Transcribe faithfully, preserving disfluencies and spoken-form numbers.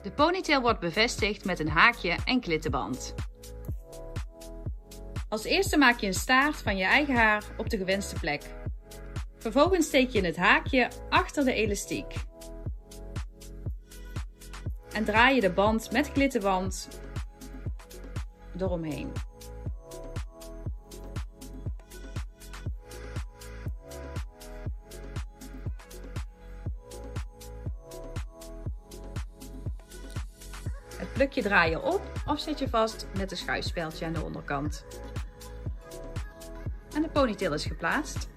De ponytail wordt bevestigd met een haakje en klittenband. Als eerste maak je een staart van je eigen haar op de gewenste plek. Vervolgens steek je het haakje achter de elastiek. En draai je de band met klittenband eromheen. Het plukje draai je op of zet je vast met een schuifspeldje aan de onderkant. En de ponytail is geplaatst.